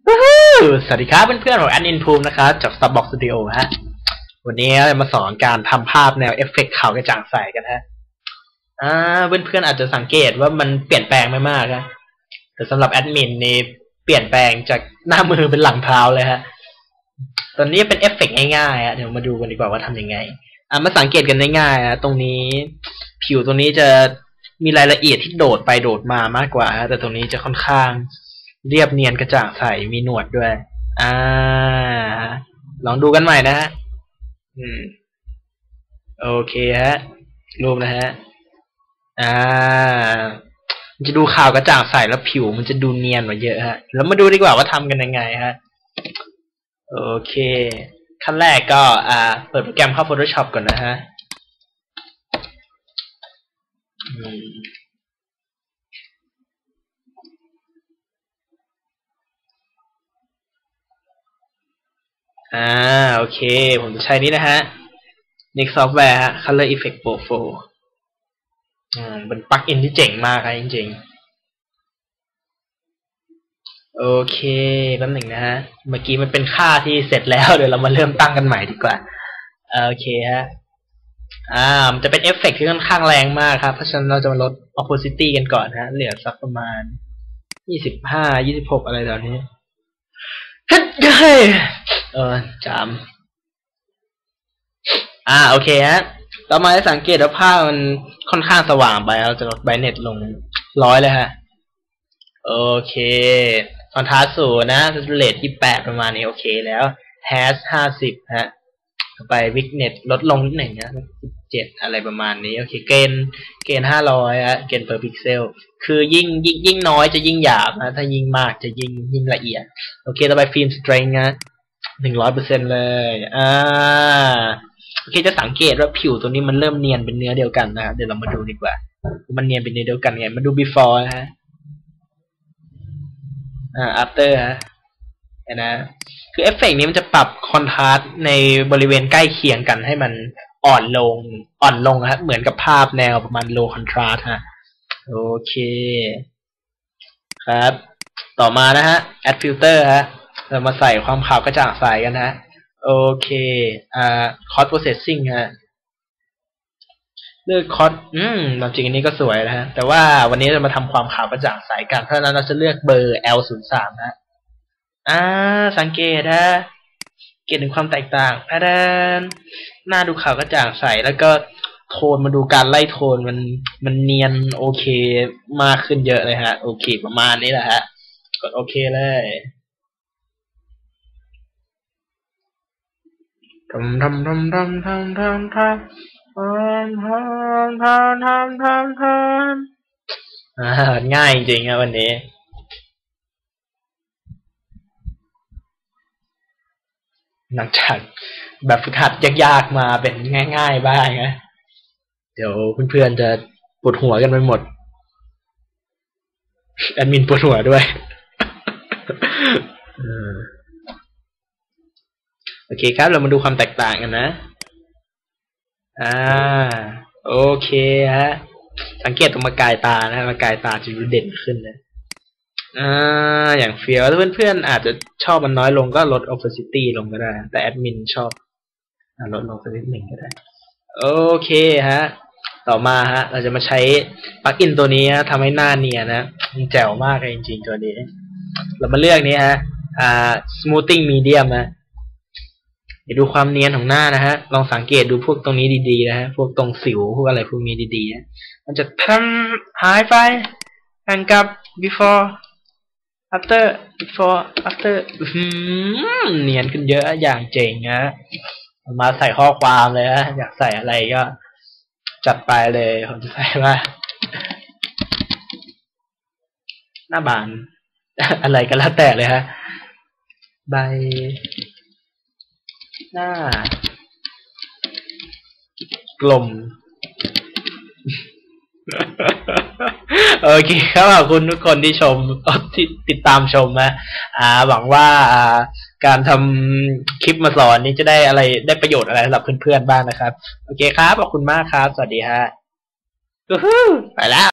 สวัสดีครับเพื่อนๆของแอดมินภูมินะครับจาก Starbox Studio ฮะวันนี้เรามาสอนการทำภาพแนวเอฟเฟกต์ขาวกระจ่างใสกันฮะเพื่อนๆอาจจะสังเกตว่ามันเปลี่ยนแปลงไม่มากนะแต่สำหรับแอดมินนี่เปลี่ยนแปลงจากหน้ามือเป็นหลังเท้าเลยฮะตอนนี้เป็นเอฟเฟกต์ง่ายๆฮะเดี๋ยวมาดูกันดีกว่าว่าทำยังไงมาสังเกตกันง่ายๆนะตรงนี้ผิวตรงนี้จะมีรายละเอียดที่โดดไปโดดมามากกว่าแต่ตรงนี้จะค่อนข้างเรียบเนียนกระจ่างใสมีหนวดด้วยลองดูกันใหม่นะฮะโอเคฮะรูปนะฮะมันจะดูขาวกระจ่างใสแล้วผิวมันจะดูเนียนกว่าเยอะฮะแล้วมาดูดีกว่าว่าทำกันยังไงฮะโอเคขั้นแรกก็เปิดโปรแกรมเข้า Photoshop ก่อนนะฮะโอเคผมจะใช้นี้นะฮะ Next Software ฮะ Color Effect Pro เป็นปลั๊กอินที่เจ๋งมากครับจริงๆโอเคแป๊บหนึ่งนะฮะเมื่อกี้มันเป็นค่าที่เสร็จแล้วเดี๋ยวเรามาเริ่มตั้งกันใหม่ดีกว่าโอเคฮะมันจะเป็นเอฟเฟกต์ที่ค่อนข้างแรงมากครับเพราะฉะนั้นเราจะมาลด opacity กันก่อนฮะเหลือสักประมาณ25 26อะไรตอนนี้จำโอเคฮะต่อมาให้สังเกตว่าภาพมันค่อนข้างสว่างไปเราจะลดไบรท์เน็ตลง100เลยฮะโอเคคอนทราสต์0นะเรท28ประมาณนี้โอเคแล้วแฮช50ฮะต่อไปวิกเน็ตลดลงนิดหนึ่งนะ17อะไรประมาณนี้โอเคเกณฑ์500ฮะเกณฑ์ per pixel คือยิ่งน้อยจะยิ่งหยาบนะถ้ายิ่งมากจะยิ่งละเอียดโอเคต่อไปฟิล์มสเตรนท์นะ100%เลยโอเคจะสังเกตว่าผิวตัวนี้มันเริ่มเนียนเป็นเนื้อเดียวกันนะครับเดี๋ยวเรามาดูดีกว่ามันเนียนเป็นเนื้อเดียวกันไงมาดู before นะฮะafter ฮะนะคือเอฟเฟกต์นี้มันจะปรับคอนทราสต์ในบริเวณใกล้เคียงกันให้มันอ่อนลงฮะเหมือนกับภาพแนวประมาณ low contrast ฮะโอเคครับต่อมานะฮะ add filter ฮะเรามาใส่ความขาวกระจ่างใสกันฮะโอเคcost processing ฮะเลือกคอสจริงอันนี้ก็สวยนะฮะแต่ว่าวันนี้จะมาทำความขาวกระจ่างใสกันเพราะฉะนั้นเราจะเลือกเบอร์ L03 นะสังเกตฮะเกตถึงความแตกต่างหน้าดูขาวกระจ่างใสแล้วก็โทนมาดูการไล่โทนมันเนียนโอเคมากขึ้นเยอะเลยฮะโอเคประมาณนี้แหละฮะกดโอเคเลยง่ายจริงๆครับวันนี้หลังจากแบบฝึกหัดยากๆมาเป็นง่ายๆบ้างนะเดี๋ยวเพื่อนๆจะปวดหัวกันไปหมดแอดมินปวดหัวด้วยโอเคครับเรามาดูความแตกต่างกันนะโอเคฮะสังเกตตรงมากายตานะมากายตาจะดูเด่นขึ้นนะอย่างเฟียวถ้าเพื่อนๆอาจจะชอบมันน้อยลงก็ลด opacity ลงก็ได้แต่แอดมินชอบลดลงสักนิดหนึ่งก็ได้โอเคฮะต่อมาฮะเราจะมาใช้ปลั๊กอินตัวนี้ฮะทำให้หน้าเนียนนะมันแจ๋วมากเลยจริงๆตัวนี้เรามาเลือกนี้ฮะsmoothing medium นะเดี๋ยวดูความเนียนของหน้านะฮะลองสังเกตดูพวกตรงนี้ดีๆนะฮะพวกตรงสิวพวกอะไรพวกนี้ดีๆนะมันจะหายไปกันกับ before after เนียนขึ้นเยอะอย่างเจ๋งนะมาใส่ข้อความเลยฮะอยากใส่อะไรก็จัดไปเลยผมจะใส่ว่าหน้าบานอะไรก็แล้วแต่เลยฮะใบหน้ากลมโอเคครับขอบคุณทุกคนที่ชมที่ติดตามชมนะหวังว่าการทำคลิปมาสอนนี้จะได้อะไรได้ประโยชน์อะไรสำหรับเพื่อนๆบ้างนะครับโอเคครับขอบคุณมากครับสวัสดีฮะไปแล้ว